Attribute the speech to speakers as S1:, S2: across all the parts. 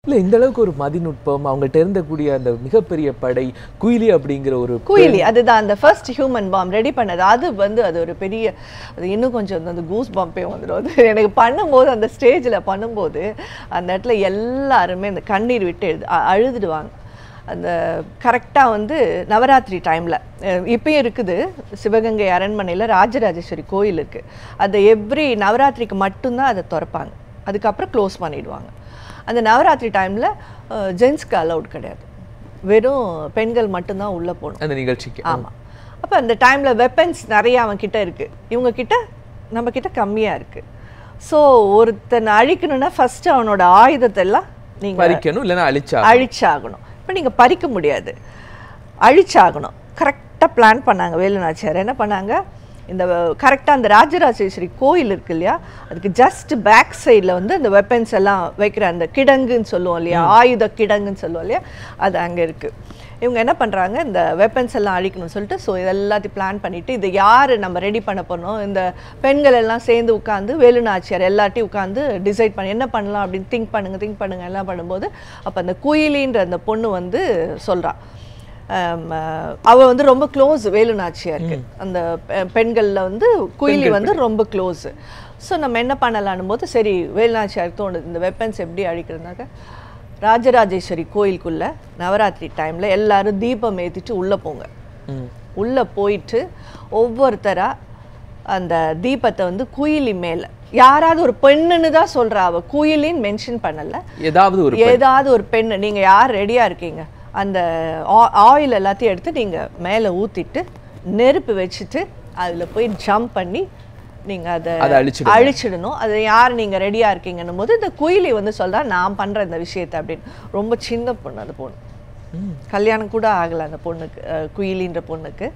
S1: இல்லை இந்த அளவுக்கு ஒரு மதிநுட்பம் அவங்கள்ட்ட இருந்தக்கூடிய அந்த மிகப்பெரிய படை குயிலி அப்படிங்கிற ஒரு
S2: குயிலி அதுதான் அந்த ஃபர்ஸ்ட் ஹியூமன் பாம் ரெடி பண்ணது. அது ஒரு பெரிய அது இன்னும் கொஞ்சம் அந்த கூஸ் பாம்பே வந்துடும். அது எனக்கு பண்ணும்போது அந்த ஸ்டேஜில் பண்ணும்போது அந்த இடத்துல எல்லாருமே அந்த கண்ணீர் விட்டு அழுதுடுவாங்க. அந்த கரெக்டாக வந்து நவராத்திரி டைமில் இப்பயும் இருக்குது சிவகங்கை அரண்மனையில் ராஜராஜேஸ்வரி கோயில் இருக்குது. அது எவ்ரி நவராத்திரிக்கு மட்டும்தான் அதை திறப்பாங்க, அதுக்கப்புறம் க்ளோஸ் பண்ணிவிடுவாங்க. அந்த நவராத்திரி டைமில் ஜென்ஸ்க்கு அலவுட் கிடையாது, வெறும் பெண்கள் மட்டும்தான் உள்ளே போகணும்
S1: அந்த நிகழ்ச்சிக்கு.
S2: ஆமாம். அப்போ அந்த டைமில் வெப்பன்ஸ் நிறைய அவன்கிட்ட இருக்குது, இவங்கக்கிட்ட நம்மக்கிட்ட கம்மியாக இருக்குது. ஸோ ஒருத்தனை அழிக்கணும்னா ஃபஸ்ட்டு அவனோட ஆயுதத்தை எல்லாம் நீங்கள்
S1: பறிக்கணும், இல்லைன்னா
S2: அழிச்சாகணும். இப்போ நீங்கள் பறிக்க முடியாது, அழிச்சாகணும். கரெக்டாக பிளான் பண்ணாங்க வேலு நாச்சியார். என்ன பண்ணாங்க, இந்த கரெக்டாக அந்த ராஜராஜேஸ்வரி கோயில் இருக்கு இல்லையா, அதுக்கு ஜஸ்ட் பேக் சைடில் வந்து அந்த வெப்பன்ஸ் எல்லாம் வைக்கிற அந்த கிடங்குன்னு சொல்லுவோம் இல்லையா, ஆயுத கிடங்குன்னு சொல்லுவோம் இல்லையா, அது அங்கே இருக்குது. இவங்க என்ன பண்ணுறாங்க, இந்த வெப்பன்ஸ் எல்லாம் அழிக்கணும்னு சொல்லிட்டு ஸோ இது எல்லாத்தையும் பிளான் பண்ணிவிட்டு இதை யார் நம்ம ரெடி பண்ண போனோம், இந்த பெண்கள் எல்லாம் சேர்ந்து உட்காந்து வேலு நாச்சியார் எல்லாத்தையும் உட்காந்து டிசைட் பண்ணி என்ன பண்ணலாம் அப்படின்னு திங்க் பண்ணுங்க எல்லாம் பண்ணும்போது அப்போ அந்த குயிலின்ற அந்த பொண்ணு வந்து சொல்கிறான், அவள் வந்து ரொம்ப க்ளோஸ் வேலு நாச்சியாருக்கு. அந்த பெண்களில் வந்து குயிலி வந்து ரொம்ப க்ளோஸு. ஸோ நம்ம என்ன பண்ணலான்னும் போது சரி வேலு நாச்சியாருக்கு தோணுது இந்த வெப்பன்ஸ் எப்படி அழிக்கிறதுனாக்க ராஜராஜேஸ்வரி கோயிலுக்குள்ளே நவராத்திரி டைமில் எல்லாரும் தீபம் ஏற்றிட்டு உள்ளே போங்க. உள்ளே போயிட்டு ஒவ்வொருத்தராக அந்த தீபத்தை வந்து குயிலி மேலே யாராவது ஒரு பெண்ணுன்னு தான் சொல்கிறா, அவள் குயிலின்னு மென்ஷன் பண்ணலை, ஏதாவது ஒரு பெண்ணு நீங்கள் யார் ரெடியாக இருக்கீங்க அந்த ஆயில் எல்லாத்தையும் எடுத்து நீங்கள் மேலே ஊற்றிட்டு நெருப்பு வச்சுட்டு அதில் போய் ஜம்ப் பண்ணி நீங்கள் அதை அழிச்சிடணும். அது யார் நீங்கள் ரெடியாக இருக்கீங்கன்னும் போது இந்த குயிலி வந்து சொல்கிறா நான் பண்ணுற இந்த விஷயத்தை அப்படின்னு. ரொம்ப சின்ன பொண்ணு அந்த பொண்ணு, கல்யாணம் கூட ஆகலை அந்த பொண்ணுக்கு, குயிலின்ற பொண்ணுக்கு.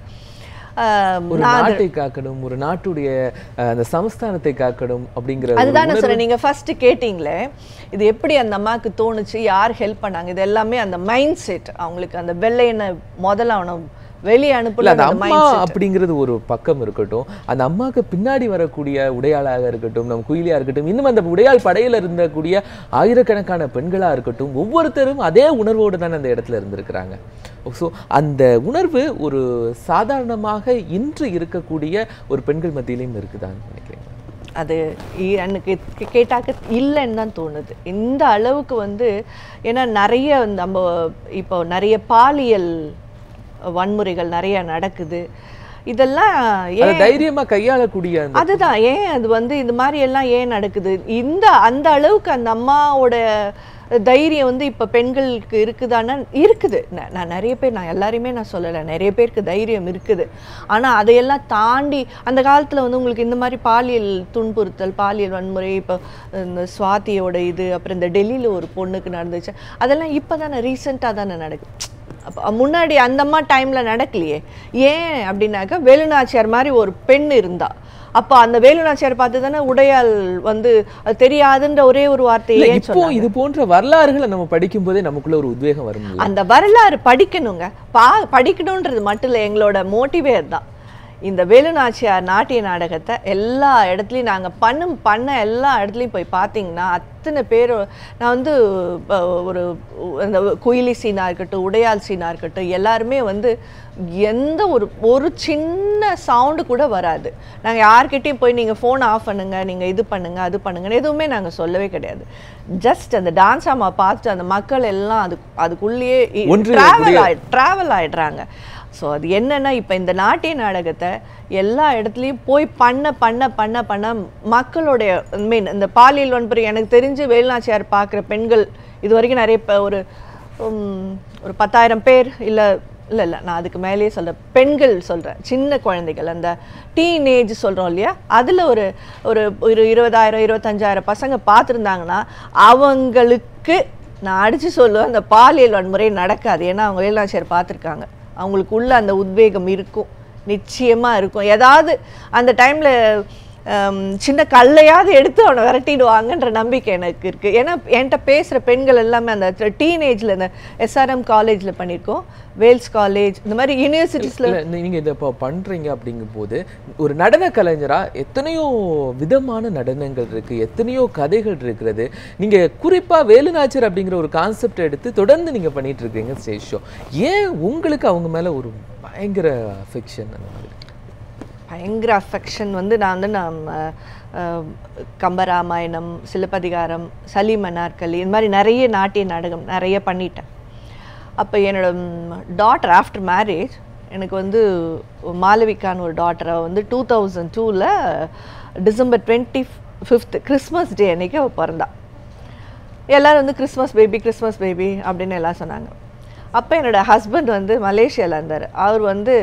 S1: ஒரு நாட்டை காக்கணும், ஒரு நாட்டுடைய அந்த சமஸ்தானத்தை காக்கணும் அப்படிங்கிற
S2: அதுதான் நான் சொல்றேன். நீங்க ஃபர்ஸ்ட் கேட்டீங்களே இது எப்படி அந்த அம்மாவுக்கு தோணுச்சு, யார் ஹெல்ப் பண்ணாங்க, இது எல்லாமே அந்த மைண்ட் செட். அவங்களுக்கு அந்த வெள்ளையனை முதல்ல அவனை வெளியே அனுப்பல.
S1: அந்த அம்மா அப்படிங்கிறது ஒரு பக்கம் இருக்கட்டும், அந்த அம்மாவுக்கு பின்னாடி வரக்கூடிய உடையாளாக இருக்கட்டும், நம்ம குயிலியா இருக்கட்டும், இன்னும் அந்த உடையாள் படையில இருந்தக்கூடிய ஆயிரக்கணக்கான பெண்களா இருக்கட்டும், ஒவ்வொருத்தரும் அதே உணர்வோடு தான் அந்த இடத்துல இருந்திருக்கிறாங்க. ஸோ அந்த உணர்வு ஒரு சாதாரணமாக இன்று இருக்கக்கூடிய ஒரு பெண்கள் மத்தியிலையும் இருக்குதான்னு நினைக்கிறேன்.
S2: அது எனக்கு கேட்டாக்க இல்லைன்னு தான் தோணுது. இந்த அளவுக்கு வந்து ஏன்னா நிறைய நம்ம இப்போ நிறைய பாலியல் வன்முறைகள் நிறைய நடக்குது, இதெல்லாம் ஏன்
S1: தைரியமா கையாளக்கூடிய
S2: அதுதான் ஏன் அது வந்து இந்த மாதிரி எல்லாம் ஏன் நடக்குது, அந்த அளவுக்கு அந்த அம்மாவோட தைரியம் வந்து இப்போ பெண்களுக்கு இருக்குதானா இருக்குது. நான் நிறைய பேர், நான் எல்லாரையுமே நான் சொல்லலை, நிறைய பேருக்கு தைரியம் இருக்குது. ஆனால் அதையெல்லாம் தாண்டி அந்த காலத்தில் வந்து உங்களுக்கு இந்த மாதிரி பாலியல் துன்புறுத்தல், பாலியல் வன்முறை, இப்போ இந்த சுவாதியோட இது, அப்புறம் இந்த டெல்லியில் ஒரு பொண்ணுக்கு நடந்துச்சு, அதெல்லாம் இப்போ தானே ரீசெண்டாக தானே நடக்குது. அப்போ முன்னாடி அந்த அம்மா டைமில் நடக்கலையே. ஏன் அப்படின்னாக்கா வேலு நாச்சியார் மாதிரி ஒரு பெண் இருந்தா, அப்போ அந்த வேலு நாச்சியார் பார்த்து தானே உடையால் வந்து அது தெரியாதுன்ற ஒரே ஒரு வார்த்தையே.
S1: இப்போ இது போன்ற வரலாறுகளை நம்ம படிக்கும் போதே நமக்குள்ள ஒரு உத்வேகம் வரும்.
S2: அந்த வரலாறு படிக்கணுங்க, படிக்கணுன்றது மட்டும் இல்லை, எங்களோட மோட்டிவே தான். இந்த வேலு நாச்சியார் நாட்டிய நாடகத்தை எல்லா இடத்துலையும் நாங்கள் பண்ண எல்லா இடத்துலையும் போய் பார்த்தீங்கன்னா அத்தனை பேர், நான் வந்து ஒரு அந்த குயிலி சீனாக இருக்கட்டும், உடையால் சீனாக இருக்கட்டும், எல்லாருமே வந்து எந்த ஒரு சின்ன சவுண்டு கூட வராது. நாங்கள் யார்கிட்டையும் போய் நீங்கள் ஃபோன் ஆஃப் பண்ணுங்க, நீங்கள் இது பண்ணுங்க அது பண்ணுங்கன்னு எதுவுமே நாங்கள் சொல்லவே கிடையாது. ஜஸ்ட் அந்த டான்ஸ் ஆமா பார்த்துட்டு அந்த மக்கள் எல்லாம் அதுக்குள்ளேயே ட்ராவல் ஆகிடுறாங்க. ஸோ அது என்னென்னா இப்போ இந்த நாட்டிய நாடகத்தை எல்லா இடத்துலையும் போய் பண்ண மக்களுடைய மீன் இந்த பாலியல் வன்முறை எனக்கு தெரிஞ்சு வேலு நாச்சியார் பார்க்குற பெண்கள் இது வரைக்கும் நிறைய ஒரு 10,000 பேர் இல்லை நான் அதுக்கு மேலேயே சொல்கிறேன், பெண்கள் சொல்கிறேன், சின்ன குழந்தைகள், அந்த டீனேஜ் சொல்கிறோம் இல்லையா, அதில் ஒரு 20,000 25,000 பசங்க பார்த்துருந்தாங்கன்னா அவங்களுக்கு நான் அடித்து சொல்லுவேன் அந்த பாலியல் வன்முறை நடக்காது. ஏன்னா அவங்க வேலு நாச்சியார் பார்த்துருக்காங்க, அவங்களுக்கு உள்ள அந்த உத்வேகம் இருக்கும், நிச்சயமாக இருக்கும். ஏதாவது அந்த டைமில் சின்ன கல்லையாவது எடுத்து அவனை விரட்டிடுவாங்கன்ற நம்பிக்கை எனக்கு இருக்குது. ஏன்னா என்கிட்ட பேசுகிற பெண்கள் எல்லாமே அந்த டீனேஜில் இந்த எஸ்ஆர்எம் காலேஜில் பண்ணியிருக்கோம், வேல்ஸ் காலேஜ், இந்த மாதிரி யூனிவர்சிட்டிஸில்.
S1: நீங்கள் இதை இப்போ பண்ணுறீங்க அப்படிங்கும் போது ஒரு நடன கலைஞராக எத்தனையோ விதமான நடனங்கள் இருக்குது, எத்தனையோ கதைகள் இருக்கிறது. நீங்கள் குறிப்பாக வேலுநாச்சியார் அப்படிங்கிற ஒரு கான்செப்ட் எடுத்து தொடர்ந்து நீங்கள் பண்ணிகிட்டு இருக்கீங்க ஸ்டேஜ் ஷோ. ஏன் உங்களுக்கு அவங்க மேலே ஒரு பயங்கர அஃபெக்ஷன்? அந்த மாதிரி
S2: பயங்கர அஃபெக்ஷன் வந்து நான் கம்பராமாயணம், சிலப்பதிகாரம், சலீம் அனார்கலி, இந்த மாதிரி நிறைய நாட்டிய நாடகம் நிறைய பண்ணிட்டேன். அப்போ என்னோட டாட்டர் ஆஃப்டர் மேரேஜ் எனக்கு வந்து மாளவிகான்னு ஒரு டாட்டரை வந்து 2002 டிசம்பர் 25 கிறிஸ்மஸ் டே அன்றைக்கி அவள் பிறந்தா. எல்லோரும் வந்து கிறிஸ்மஸ் பேபி அப்படின்னு எல்லாம் சொன்னாங்க. அப்போ என்னோடய ஹஸ்பண்ட் வந்து மலேசியாவில் இருந்தார். அவர் வந்து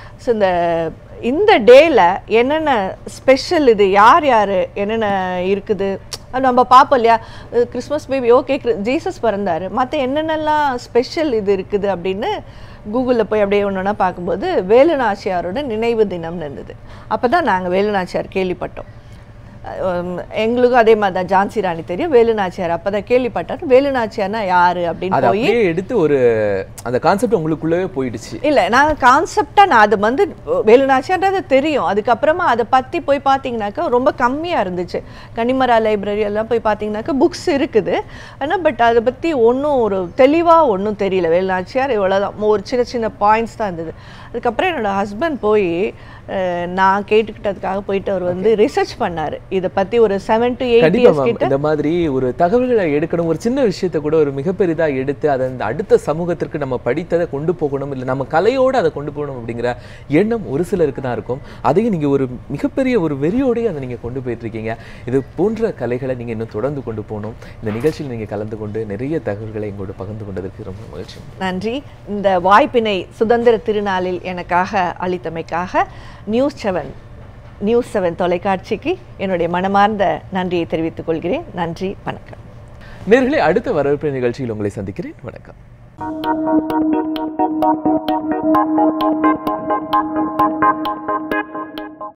S2: இந்த டேயில் என்னென்ன ஸ்பெஷல், இது யார் என்னென்ன இருக்குது நம்ம பார்ப்போம் இல்லையா, கிறிஸ்மஸ் பேபி ஓகே ஜீசஸ் பிறந்தார், மற்ற என்னென்னலாம் ஸ்பெஷல் இது இருக்குது அப்படின்னு கூகுளில் போய் அப்படியே ஒன்று ஒன்றா பார்க்கும்போது வேலுநாச்சியாரோட நினைவு தினம்னு இருந்தது. அப்போ தான் நாங்கள் வேலுநாச்சியார் கேள்விப்பட்டோம். எங்களுக்கும் அதே மாதிரி தான் ஜான்சி ராணி தெரியும், வேலுநாச்சியார் அப்போ தான் கேள்விப்பட்டார். வேலுநாச்சியார்னா யார் அப்படின்னு போய்
S1: எடுத்து ஒரு அந்த கான்செப்ட் உங்களுக்குள்ளவே போயிடுச்சு.
S2: இல்லை, நாங்கள் கான்செப்டாக நான் அது வந்து வேலுநாச்சியார்ன்றது தெரியும். அதுக்கப்புறமா அதை பற்றி போய் பார்த்தீங்கன்னாக்கா ரொம்ப கம்மியாக இருந்துச்சு. கனிமரா லைப்ரரி எல்லாம் போய் பார்த்தீங்கன்னாக்கா புக்ஸ் இருக்குது, ஆனால் பட் அதை பற்றி ஒன்றும் ஒரு தெளிவாக ஒன்றும் தெரியல. வேலுநாச்சியார் இவ்வளோதான், ஒரு சின்ன சின்ன பாயிண்ட்ஸ் தான் இருந்தது. அதுக்கப்புறம் என்னோடய ஹஸ்பண்ட் போய் நான் கேட்டுக்கிட்டதுக்காக போயிட்டு அவர் வந்து ரிசர்ச் பண்ணார் இதை பற்றி. ஒரு 7 to 8 years கிட்ட
S1: இந்த மாதிரி ஒரு தகவல்களை எடுக்கணும், ஒரு சின்ன விஷயத்தை கூட ஒரு மிகப்பெரிதாக எடுத்து அதை அந்த அடுத்த சமூகத்திற்கு நம்ம படித்ததை கொண்டு போகணும், இல்லை நம்ம கலையோடு அதை கொண்டு போகணும் அப்படிங்கிற எண்ணம் ஒரு சிலருக்கு தான் இருக்கும். அதையும் நீங்கள் ஒரு மிகப்பெரிய ஒரு வெறியோடையே அதை நீங்கள் கொண்டு போயிட்டுருக்கீங்க. இது போன்ற கலைகளை நீங்கள் இன்னும் தொடர்ந்து கொண்டு போகணும். இந்த நிகழ்ச்சியில் நீங்கள் கலந்து கொண்டு நிறைய தகவல்களை எங்களோடு பகிர்ந்து கொண்டதற்கு ரொம்ப மகிழ்ச்சி.
S2: நன்றி. இந்த வாய்ப்பினை சுதந்திர திருநாளில் எனக்காக அளித்தமைக்காக நியூஸ் 7 தொலைக்காட்சிக்கு என்னுடைய மனமார்ந்த நன்றியை தெரிவித்துக் கொள்கிறேன். நன்றி, வணக்கம்.
S1: நேயர்களே, அடுத்த வரவேற்பு நிகழ்ச்சியில் உங்களை சந்திக்கிறேன். வணக்கம்.